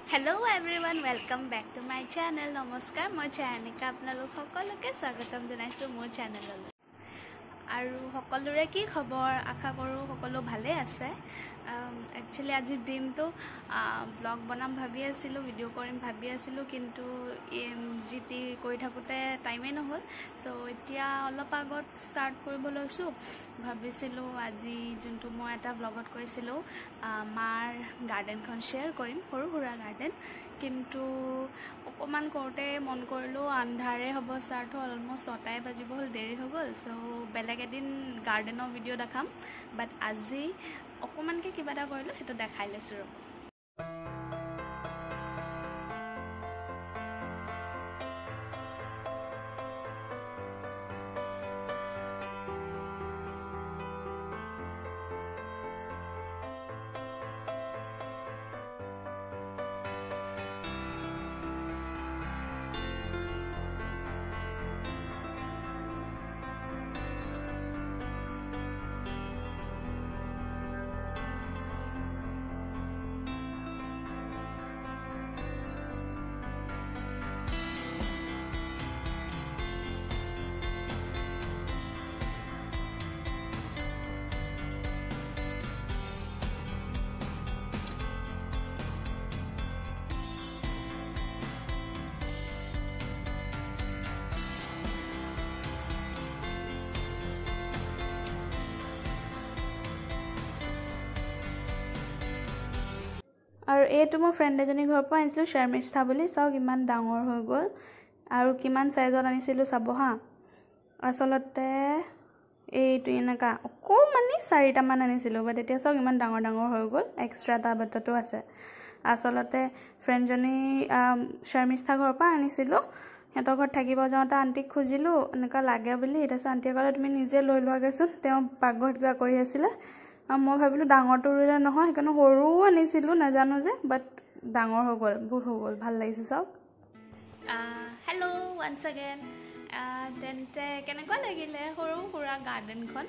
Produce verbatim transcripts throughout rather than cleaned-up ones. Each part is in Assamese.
Hello everyone welcome back to my channel. नमस्कार मैं चयनिका आपनालोक सकलोके स्वागतम जनाइছো मोर चैनेलলৈ। আৰু সকলোৰে কি খবৰ আশা কৰোঁ সকলো ভালে আছে। একচুয়ালি আজিৰ দিনটো ব্লগ বনাম ভাবি আছিলোঁ, ভিডিঅ' কৰিম ভাবি আছিলোঁ, কিন্তু জি টি কৰি থাকোঁতে টাইমেই নহ'ল। চ' এতিয়া অলপ আগত ষ্টাৰ্ট কৰিব লৈছোঁ। ভাবিছিলোঁ আজি যোনটো মই এটা ব্লগত কৈছিলোঁ মাৰ গাৰ্ডেনখন শ্বেয়াৰ কৰিম, সৰু সুৰা গাৰ্ডেন, কিন্তু অকণমান কৰোঁতে মন কৰিলোঁ আন্ধাৰে হ'ব ষ্টাৰ্ট হ'ল, অলমষ্ট ছটাই বাজিব হ'ল, দেৰি হৈ গ'ল। চ' বেলেগ এদিন গাৰ্ডেনৰ ভিডিঅ' দেখাম, বাট আজি অকণমানকৈ কিবা এটা কৰিলোঁ, সেইটো দেখাই লৈছোঁ ৰ'ব। আৰু এইটো মই ফ্ৰেণ্ড এজনীৰ ঘৰৰ পৰা আনিছিলোঁ, শৰ্মিষ্ঠা বুলি। চাওক ইমান ডাঙৰ হৈ গ'ল আৰু কিমান চাইজত আনিছিলোঁ চাব হা। আচলতে এইটো এনেকুৱা অকণমানি চাৰিটামান আনিছিলোঁ, বাট এতিয়া চাওক ইমান ডাঙৰ ডাঙৰ হৈ গ'ল, এক্সট্ৰা এটা বাটতো আছে। আচলতে ফ্ৰেণ্ডজনী শৰ্মিষ্ঠা ঘৰৰ পৰা আনিছিলোঁ। সিহঁতৰ ঘৰত থাকিব যাওঁতে আণ্টিক খুজিলোঁ এনেকুৱা লাগে বুলি, তাৰপিছত আণ্টিয়ে ক'লে তুমি নিজে লৈ লোৱাগৈচোন। তেওঁ পাকঘৰত কিবা কৰি আছিলে, মই ভাবিলোঁ ডাঙৰটো ৰুলে নহয়, সেইকাৰণে সৰুও আনিছিলোঁ, নাজানো যে, বাট ডাঙৰ হৈ গ'ল, বহুত হৈ গ'ল, ভাল লাগিছে চাওক। Hello' once again. তেন্তে কেনেকুৱা লাগিলে সৰু সুৰা গাৰ্ডেনখন?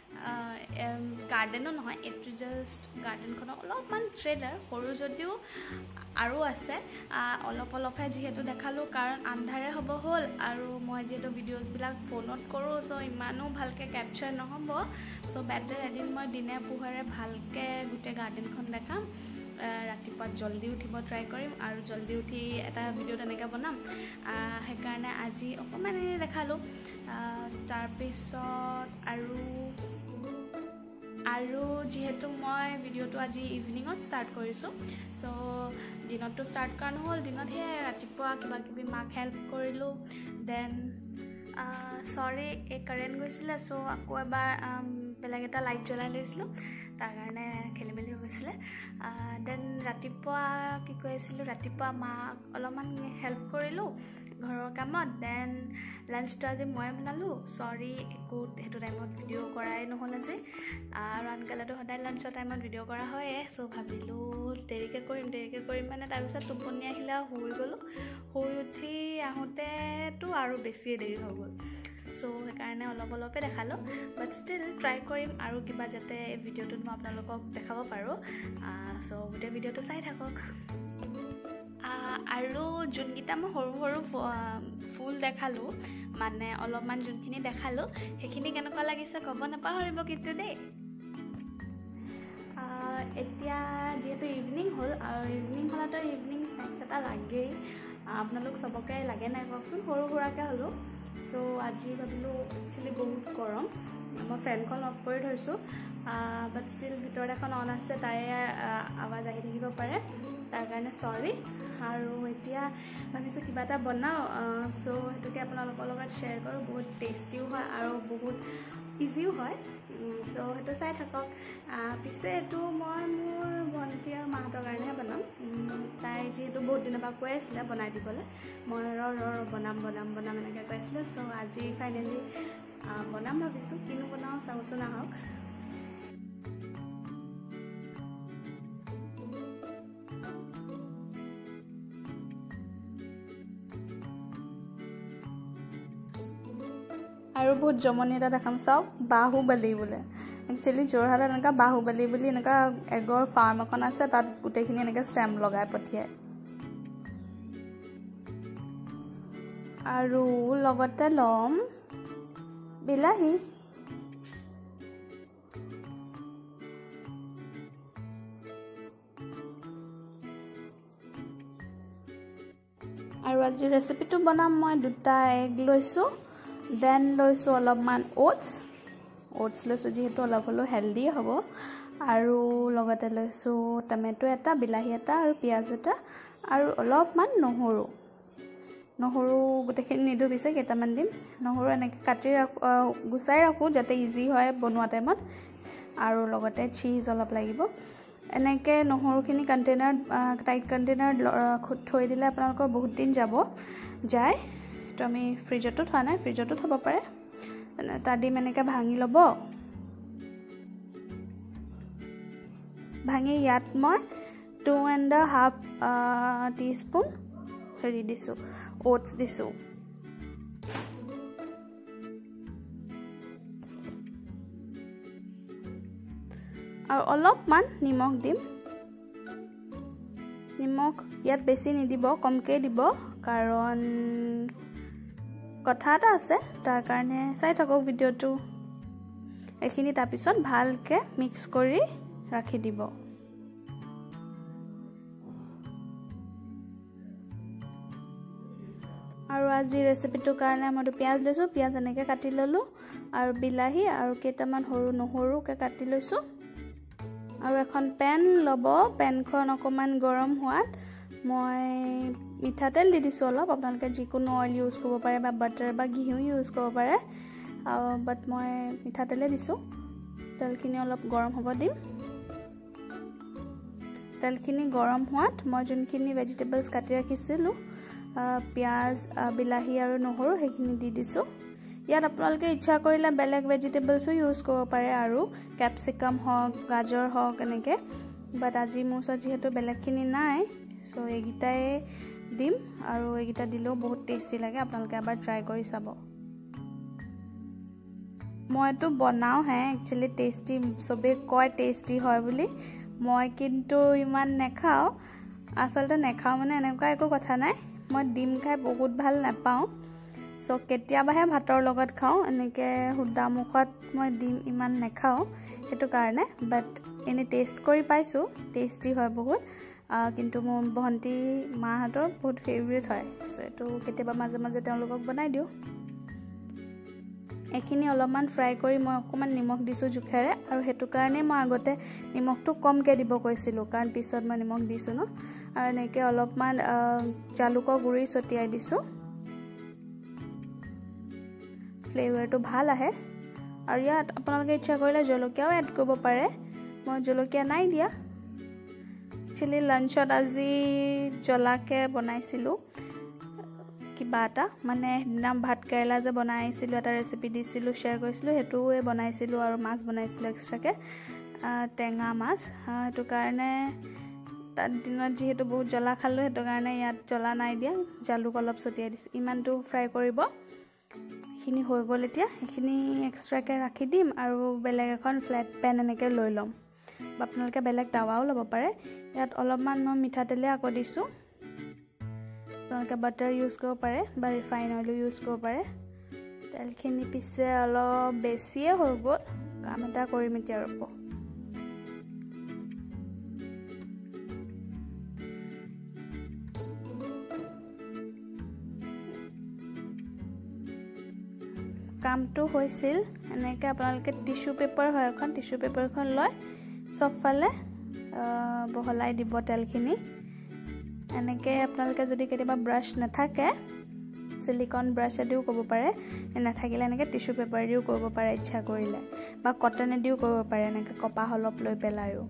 গাৰ্ডেনো নহয়, এইটো জাষ্ট গাৰ্ডেনখনৰ অলপমান ট্ৰেইলাৰ, সৰু যদিও আৰু আছে। অলপ অলপহে যিহেতু দেখালোঁ, কাৰণ আন্ধাৰে হ'ব হ'ল আৰু মই যিহেতু ভিডিঅ'জবিলাক ফোনত কৰোঁ, চ' ইমানো ভালকৈ কেপচাৰ নহ'ব। চ' বেটাৰ এদিন মই দিনে পোহৰে ভালকৈ গোটেই গাৰ্ডেনখন দেখাম। ৰাতিপুৱা জল্দি উঠিব ট্ৰাই কৰিম আৰু জল্দি উঠি এটা ভিডিঅ' তেনেকৈ বনাম। সেইকাৰণে আজি অকণমান এনেই দেখালোঁ। তাৰপিছত আৰু আৰু যিহেতু মই ভিডিঅ'টো আজি ইভিনিঙত ষ্টাৰ্ট কৰিছোঁ, চ' দিনততো ষ্টাৰ্ট কৰা নহ'ল, দিনত সেয়াই ৰাতিপুৱা কিবা কিবি মাক হেল্প কৰিলোঁ। দেন চৰি এই কাৰেণ্ট গৈছিলে, চ' আকৌ এবাৰ বেলেগ এটা লাইট জ্বলাই লৈছিলোঁ, তাৰ কাৰণে খেলি মেলি হৈ গৈছিলে। দেন ৰাতিপুৱা কি কৈ আছিলোঁ, ৰাতিপুৱা মাক অলপমান হেল্প কৰিলোঁ ঘৰৰ কামত। দেন লাঞ্চটো আজি ময়ে বনালোঁ। চৰি একো সেইটো টাইমত ভিডিঅ' কৰাই নহ'ল আজি, আৰু আনকালেতো সদায় লাঞ্চৰ টাইমত ভিডিঅ' কৰা হয়ে। চ' ভাবিলোঁ দেৰিকৈ কৰিম দেৰিকৈ কৰিম মানে তাৰপিছত টোপনি আহিলে শুই গ'লোঁ। শুই উঠি আহোঁতেতো আৰু বেছিয়ে দেৰি হৈ গ'ল। চ' সেইকাৰণে অলপ অলপে দেখালোঁ, বাট ষ্টিল ট্ৰাই কৰিম আৰু কিবা যাতে এই ভিডিঅ'টোত মই আপোনালোকক দেখাব পাৰোঁ। চ' গোটেই ভিডিঅ'টো চাই থাকক। আৰু যোনকেইটা মই সৰু সৰু ফুল দেখালোঁ, মানে অলপমান যোনখিনি দেখালোঁ, সেইখিনি কেনেকুৱা লাগিছে ক'ব নাপাহৰিব কিন্তু দেই। এতিয়া যিহেতু ইভিনিং হ'ল, আৰু ইভিনিং হ'লেতো ইভিনিং স্নেক্স এটা লাগেই। আপোনালোক চবকে লাগে নাই কওকচোন, সৰু সুৰাকৈ হ'লেও। চ' আজি ভাবিলোঁ একচুৱেলি বহুত গৰম, মই ফেনখন অফ কৰি থৈছোঁ, বাট ষ্টিল ভিতৰত এখন অন আছে, তাৰে আৱাজ আহি থাকিব পাৰে, তাৰ কাৰণে চৰি। আৰু এতিয়া ভাবিছোঁ কিবা এটা বনাওঁ, চ' সেইটোকে আপোনালোকৰ লগত শ্বেয়াৰ কৰোঁ। বহুত টেষ্টিও হয় আৰু বহুত ইজিও হয়, চ' সেইটো চাই থাকক। পিছে এইটো মই মোৰ ভণ্টি আৰু মাহঁতৰ কাৰণেহে বনাম। তাই যিহেতু বহুত দিনৰ পৰা কৈ আছিলে বনাই দিবলৈ, মই ৰ ৰ বনাম বনাম বনাম এনেকৈ কৈ আছিলোঁ। চ' আজি ফাইনেলি বনাম ভাবিছোঁ, কিনো বনাওঁ চাওঁচোন আহক। আৰু বহুত জমনি এটা দেখাম চাওক, বাহুবলী বোলে। একচুৱেলি যোৰহাটত এনেকুৱা বাহুবলী বুলি এনেকুৱা এগৰ ফাৰ্ম এখন আছে, তাত গোটেইখিনি এনেকৈ ষ্টেম্প লগাই পঠিয়ায়। আৰু লগতে লম বিলাহী আৰু আজি ৰেচিপিটো বনাম মই দুটা এগ লৈছো দেন লৈছো অলপমান ওটছ ওটছ লৈছো যেহেতু অলপ হলো হেলদি হ'ব আৰু লগতে লৈছো টমেটো এটা বিলাহী এটা আৰু পিয়াজ এটা আৰু অলপমান নহৰু নহৰু গোটেখিনি নিদু বিছে কেটামান দিম নহৰু এনেকৈ কাটি গুছাই ৰাখো যাতে ইজি হয় বনোৱা টাইমত আৰু লগতে চীজ অলপ লাগিব এনেকৈ নহৰুখিনি কণ্টেইনাৰ টাইট কণ্টেইনাৰ থৈ দিলে আপোনালোকৰ বহুত দিন যাব যায় তো আমি ফ্ৰিজতো থোৱা নাই ফ্ৰিজতো থব পাৰে এটা ডিম এনেকৈ ভাঙি ল'ব ভাঙি ইয়াত মই টু এণ্ড হাফ টিস্পুন হেৰি দিছোঁ ওটছ দিছোঁ আৰু অলপমান নিমখ দিম নিমখ ইয়াত বেছি নিদিব কমকৈ দিব কাৰণ কথা এটা আছে তাৰ কাৰণে চাই থাকক ভিডিঅ'টো এইখিনি তাৰপিছত ভালকৈ মিক্স কৰি ৰাখি দিব আৰু আজি ৰেচিপিটোৰ কাৰণে মই পিয়াজ লৈছোঁ পিয়াজ এনেকৈ কাটি ল'লোঁ আৰু বিলাহী আৰু কেইটামান সৰু নহৰুকে কাটি লৈছোঁ আৰু এখন পেন ল'ব পেনখন অকমান গৰম হোৱাত মই মিঠাতেল দি দিছোঁ অলপ আপোনালোকে যিকোনো অইল ইউজ কৰিব পাৰে বা বাটাৰ বা ঘিউ ইউজ কৰিব পাৰে বাট মই মিঠাতেলে দিছোঁ তেলখিনি অলপ গৰম হ'ব দিম তেলখিনি গৰম হোৱাত মই যোনখিনি ভেজিটেবলছ কাটি ৰাখিছিলোঁ পিয়াজ বিলাহী আৰু নহৰু সেইখিনি দি দিছোঁ ইয়াত আপোনালোকে ইচ্ছা কৰিলে বেলেগ ভেজিটেবলছো ইউজ কৰিব পাৰে আৰু ক্যাপসিকাম হওক গাজৰ হওক এনেকৈ বাট আজি মোৰ ওচৰত যিহেতু বেলেগখিনি নাই সো এইকেইটাই দিম আৰু এইকেইটা দিলেও বহুত টেষ্টি লাগে আপোনালোকে এবাৰ ট্ৰাই কৰি চাব মইতো বনাও হে একচুয়ালি টেষ্টি সবে কয় টেষ্টি হয় বুলি মই কিন্তু ইমান নেখাও আসলতে নেখাও মানে এনেকুৱা একো কথা নাই মই ডিম খাই বহুত ভাল নাপাওঁ সো কেতিয়াবাহে ভাতৰ লগত খাওঁ এনেকৈ হুদা মুখত মই ডিম ইমান নেখাওঁ সেইটো কাৰণে বাট এনে টেষ্ট কৰি পাইছোঁ টেষ্টি হয় বহুত কিন্তু মোৰ ভণ্টি মাহঁতৰ বহুত ফেভৰেট হয় সো এইটো কেতিয়াবা মাজে মাজে তেওঁলোকক বনাই দিওঁ এইখিনি অলপমান ফ্ৰাই কৰি মই অকমান নিমখ দিছোঁ জুখেৰে আৰু সেইটো কাৰণে মই আগতে নিমখটো কমকৈ দিব কৈছিলোঁ কাৰণ পিছত মই নিমখ দিছোঁ ন আৰু এনেকৈ অলপমান জালুকৰ গুড়ি ছটিয়াই দিছোঁ ফ্লেভাৰটো ভাল আহে আৰু ইয়াত আপোনালোকে ইচ্ছা কৰিলে জলকীয়াও এড কৰিব পাৰে মই জলকীয়া নাই দিয়া চিলি লাঞ্চত আজি জলাকে বনাইছিলোঁ কিবা এটা মানে নাম ভাত কেৰেলা যে বনাইছিলোঁ এটা ৰেচিপি দিছিলোঁ শ্বেয়াৰ কৰিছিলোঁ সেইটোৱে বনাইছিলোঁ আৰু মাছ বনাইছিলোঁ এক্সট্ৰাকৈ টেঙা মাছ সেইটো কাৰণে তাত দিনত যিহেতু বহুত জ্বলা খালোঁ সেইটো কাৰণে ইয়াত জ্বলা নাই দিয়া জালুক অলপ ছটিয়াই দিছোঁ ইমানটো ফ্ৰাই কৰিব এইখিনি হৈ গ'ল এতিয়া এইখিনি এক্সট্ৰাকৈ ৰাখি দিম আৰু বেলেগ এখন ফ্লেট পেন এনেকৈ লৈ ল'ম বা আপোনালোকে বেলেগ তাৱাও ল'ব পাৰে ইয়াত অলপমান মই মিঠাতেলে আকৌ দিছোঁ আপোনালোকে বাটাৰ ইউজ কৰিব পাৰে বা ৰিফাইন অইলো ইউজ কৰিব পাৰে তেলখিনি পিছে অলপ বেছিয়ে হৈ গ'ল কাম এটা কৰিম এতিয়া ৰ'ব কামটো হৈছিল এনেকৈ আপোনালোকে টিস্যু পেপাৰ হয় এখন টিস্যু পেপাৰখন লৈ সবফালে বহলাই দিব তেলখিনি এনেকৈ আপোনালোকে যদি কেতিয়াবা ব্ৰাছ নাথাকে সিলিকন ব্ৰাছেদিও কৰিব পাৰে নাথাকিলে এনেকৈ টিস্যু পেপাৰেদিও কৰিব পাৰে ইচ্ছা কৰিলে বা কটনেদিও কৰিব পাৰে এনেকৈ কপাহ অলপ লৈ পেলায়ো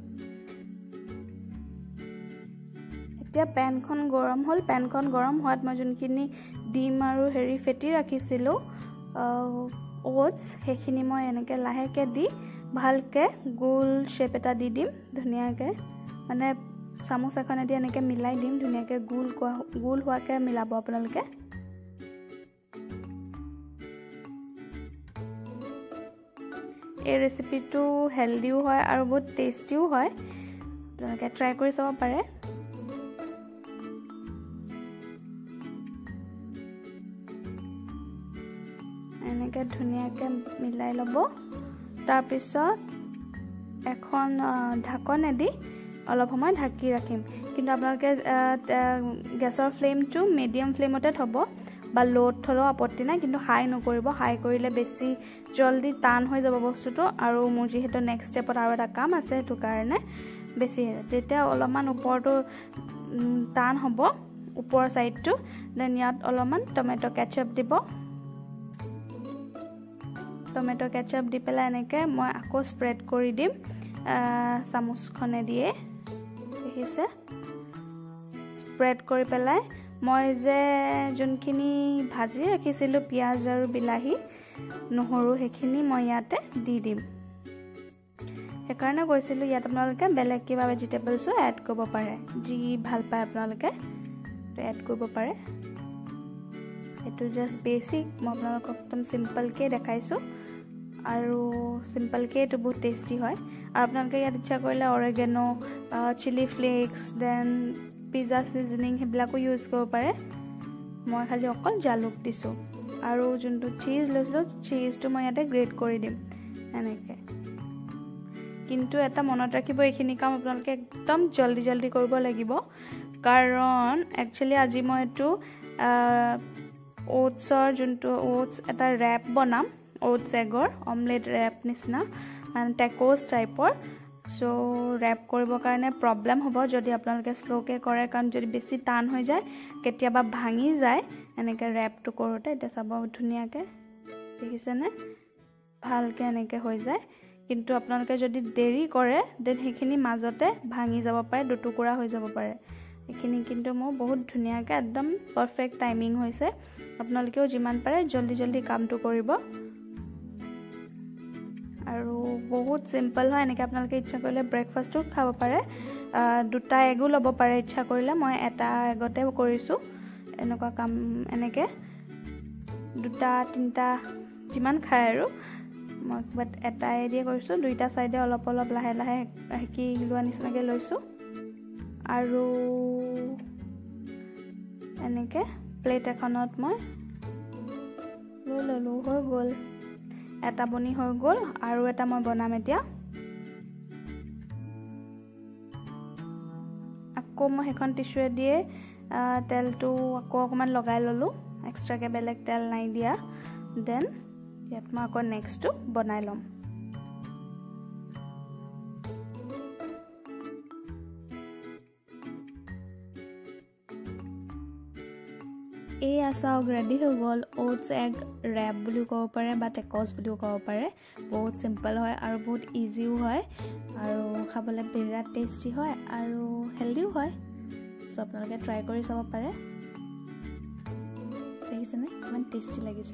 এতিয়া পেনখন গৰম হ'ল পেনখন গৰম হোৱাত মই যোনখিনি ডিম আৰু হেৰি ফেটি ৰাখিছিলোঁ ওটছ সেইখিনি মই এনেকৈ লাহেকৈ দি ভালকৈ গোল শ্বেপ এটা দি দিম ধুনীয়াকৈ মানে চামুচ এখনেদি এনেকৈ মিলাই দিম ধুনীয়াকৈ গোল গোল হোৱাকৈ মিলাব আপোনালোকে এই ৰেচিপিটো হেলদিও হয় আৰু বহুত টেষ্টিও হয় আপোনালোকে ট্ৰাই কৰি চাব পাৰে এনেকৈ ধুনীয়াকৈ মিলাই ল'ব তাৰপিছত এখন ঢাকনেদি অলপ সময় ঢাকি ৰাখিম কিন্তু আপোনালোকে গেছৰ ফ্লেমটো মিডিয়াম ফ্লেমতে থ'ব বা লোত থলেও আপত্তি নাই কিন্তু হাই নকৰিব হাই কৰিলে বেছি জলদি টান হৈ যাব বস্তুটো আৰু মোৰ যিহেতু নেক্সট ষ্টেপত আৰু এটা কাম আছে সেইটো কাৰণে বেছি তেতিয়া অলপমান ওপৰটো টান হ'ব ওপৰৰ সাইডটো দেন ইয়াত অলপমান টমেটো কেচাপ দিব টমেটো কেচাপ দি পেলাই এনেকৈ মই আকৌ স্প্ৰেড কৰি দিম চামুচখনে দিয়ে দেখিছে স্প্ৰেড কৰি পেলাই মই যে যোনখিনি ভাজি ৰাখিছিলোঁ পিঁয়াজ আৰু বিলাহী নহৰু সেইখিনি মই ইয়াতে দি দিম সেইকাৰণে কৈছিলোঁ ইয়াত আপোনালোকে বেলেগ কিবা ভেজিটেবলছো এড কৰিব পাৰে যি ভাল পায় আপোনালোকে এড কৰিব পাৰে এইটো জাষ্ট বেছিক মই আপোনালোকক একদম চিম্পলকৈ দেখাইছোঁ আৰু চিম্পলকৈ এইটো বহুত টেষ্টি হয় আৰু আপোনালোকে ইয়াত ইচ্ছা কৰিলে oregano chilli flakes then pizza seasoning সেইবিলাকো ইউজ কৰিব পাৰে মই খালি অকল জালুক দিছোঁ আৰু যোনটো চীজ লৈছিলোঁ চীজটো মই ইয়াতে গ্ৰেট কৰি দিম এনেকৈ কিন্তু এটা মনত ৰাখিব এইখিনি কাম আপোনালোকে একদম জলদি জলদি কৰিব লাগিব কাৰণ একচুৱেলি আজি মই এইটো ওটছৰ যোনটো ওটছ এটা ৰেপ বনাম ওটছ এগৰ অমলেট ৰেপ নিচিনা মানে টেকোজ টাইপৰ সো ৰেপ কৰিবৰ কাৰণে প্ৰব্লেম হ'ব যদি আপোনালোকে স্লোকে কৰে কাৰণ যদি বেছি টান হৈ যায় কেতিয়াবা ভাঙি যায় এনেকৈ ৰেপটো কৰোঁতে এতিয়া চাব ধুনীয়াকৈ দেখিছেনে ভালকৈ এনেকৈ হৈ যায় কিন্তু আপোনালোকে যদি দেৰি কৰে দেন সেইখিনি মাজতে ভাঙি যাব পাৰে দুটুকুৰা হৈ যাব পাৰে এইখিনি কিন্তু মোৰ বহুত ধুনীয়াকৈ একদম পাৰফেক্ট টাইমিং হৈছে আপোনালোকেও যিমান পাৰে জলদি জলদি কামটো কৰিব আৰু বহুত সিম্পল হয় এনেকৈ আপোনালোকে ইচ্ছা কৰিলে ব্ৰেকফাষ্টটো খাব পাৰে দুটা এগো ল'ব পাৰে ইচ্ছা কৰিলে মই এটা এগতে কৰিছোঁ এনেকুৱা কাম এনেকৈ দুটা তিনিটা যিমান খায় আৰু মই বাট এটাই দিয়ে কৰিছোঁ দুইটা চাইডে অলপ অলপ লাহে লাহে সেকি লোৱা নিচিনাকৈ লৈছোঁ আৰু এনেকৈ প্লেট এখনত মই লৈ ল'লোঁ হৈ গ'ল এটা বনি হৈ গ'ল আৰু এটা মই বনাম এতিয়া আকৌ মই সেইখন টিস্যুৱে দিয়ে তেলটো আকৌ অকণমান লগাই ল'লোঁ এক্সট্ৰাকৈ বেলেগ তেল নাই দিয়া দেন ইয়াত মই আকৌ নেক্সটটো বনাই ল'ম এই চাওক ৰেডি হৈ গ'ল ওটছ এগ ৰেপ বুলিও ক'ব পাৰে বা টেকোজ বুলিও ক'ব পাৰে বহুত চিম্পল হয় আৰু বহুত ইজিও হয় আৰু খাবলৈ বিৰাট টেষ্টি হয় আৰু হেল্ডিও হয় সো আপোনালোকে ট্ৰাই কৰি চাব পাৰে দেখিছেনে ইমান টেষ্টি লাগিছে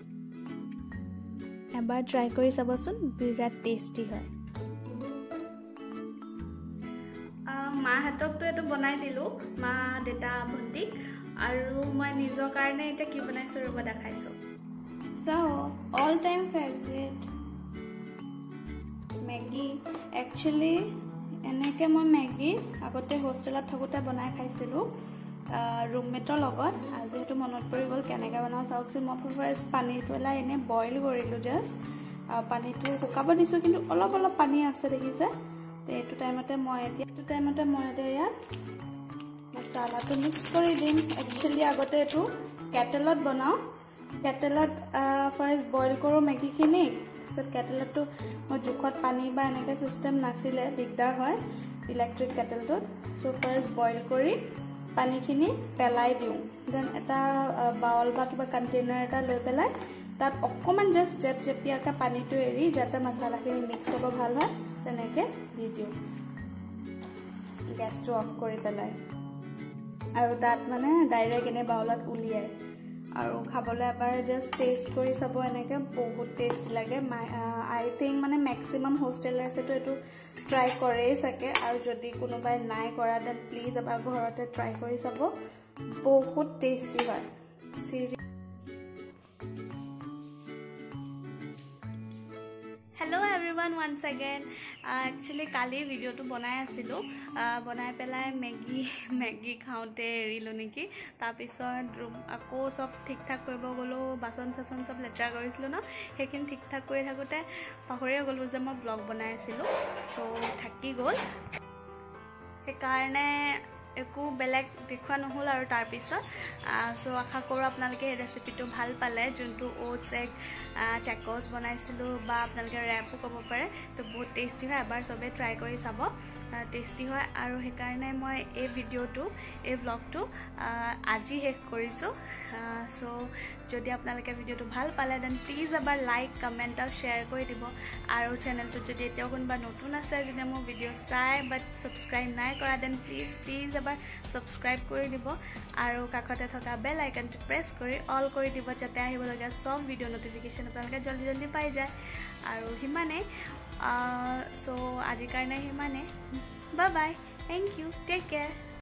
এবাৰ ট্ৰাই কৰি চাবচোন বিৰাট টেষ্টি হয় মাহঁতকতো এইটো বনাই দিলোঁ মা দেউতা ভণ্টিক আৰু মই নিজৰ কাৰণে এতিয়া কি বনাইছোঁ ৰ'ব দেখাইছোঁ so' all time favourite Maggi actually এনেকৈ মই মেগী আগতে হোষ্টেলত থাকোঁতে বনাই খাইছিলোঁ ৰুমমেটৰ লগত আজি সেইটো মনত পৰি গ'ল কেনেকৈ বনাওঁ চাওকচোন মই ফাৰ্ষ্ট পানী পেলাই এনেই বইল কৰিলোঁ জাষ্ট পানীটো শুকাব দিছোঁ কিন্তু অলপ অলপ পানী আছে দেখিছে এইটো টাইমতে মই এতিয়া এইটো টাইমতে মই এতিয়া ইয়াত মছলাটো মিক্স কৰি দিম একচুৱেলি আগতে এইটো কেটেলত বনাওঁ কেটেলত ফাৰ্ষ্ট বইল কৰোঁ মেগীখিনি তাৰপিছত কেটেলতটো মই জোখত পানী বা এনেকৈ চিষ্টেম নাছিলে দিগদাৰ হয় ইলেক্ট্ৰিক কেটেলটোত চ' ফাৰ্ষ্ট বইল কৰি পানীখিনি পেলাই দিওঁ দেন এটা বাউল বা কিবা কণ্টেইনাৰ এটা লৈ পেলাই তাত অকণমান জাষ্ট জেপ জেপিয়াকৈ পানীটো এৰি যাতে মছলাখিনি মিক্স হ'ব ভাল হয় তেনেকৈ দি দিওঁ গেছটো অফ কৰি পেলাই আৰু তাত মানে ডাইৰেক্ট এনে বাউলত উলিয়াই আৰু খাবলৈ এবাৰ জাষ্ট টেষ্ট কৰি চাব এনেকৈ বহুত টেষ্ট লাগে আই থিংক মানে মেক্সিমাম হোষ্টেলাৰ্ছেতো এইটো ট্ৰাই কৰেই চাগে আৰু যদি কোনোবাই নাই কৰা দেন প্লিজ এবাৰ ঘৰতে ট্ৰাই কৰি চাব বহুত টেষ্টি হয় চিৰি hello' every everyone once again actually काली भिडिओ बनाई आसिलो बनाई पेलाय मेगी मेगी खाते एरिलो नेकी तारपिছত आको सब ठीक ठाक करब गलो बासन सासन सब लेतरा करिसिलो न हेकिन ठीक ठाक কৰি থাকোতে পাহৰিয়ে গলো যে মই ব্লগ বনাই আছিলো सो থাকি গল সেইকাৰণে একো বেলেগ দেখুৱা নহল আৰু তাৰ পিছত সো আশা কৰো আপোনালোকে এই ৰেচিপিটো ভাল পালে যোনটো ওটছ এক ট্যাকোস বনাইছিলো বা আপোনালোকে ৰেপো ক'ব পাৰে তো বহুত টেস্টি হয় এবাৰ সবে ট্ৰাই কৰি চাব টেস্টি হয় আৰু সেইকাৰণে মই এই ভিডিওটো এই ব্লগটো আজি শেষ কৰিছো সো যদি আপোনালোকে ভিডিওটো ভাল পালে দেন প্লিজ এবাৰ লাইক কমেন্ট আৰু শেয়াৰ কৰি দিব আৰু চেনেলটো যদি এতিয়াও কোনোবা নতুন আছে যদি মোৰ ভিডিও চাই বাট সাবস্ক্ৰাইব নাই কৰা দেন প্লিজ প্লিজ এবাৰ সাবস্ক্ৰাইব কৰি দিব আৰু কাষতে থকা বেল আইকনটো প্ৰেছ কৰি অল কৰি দিব যাতে আহিবলগীয়া সব ভিডিও নটিফিকেশন আপোনালোকে জলদি জলদি পাই যায় আৰু হিমানে সো আজিৰ কাৰণে হিমানে bye bye thank you take care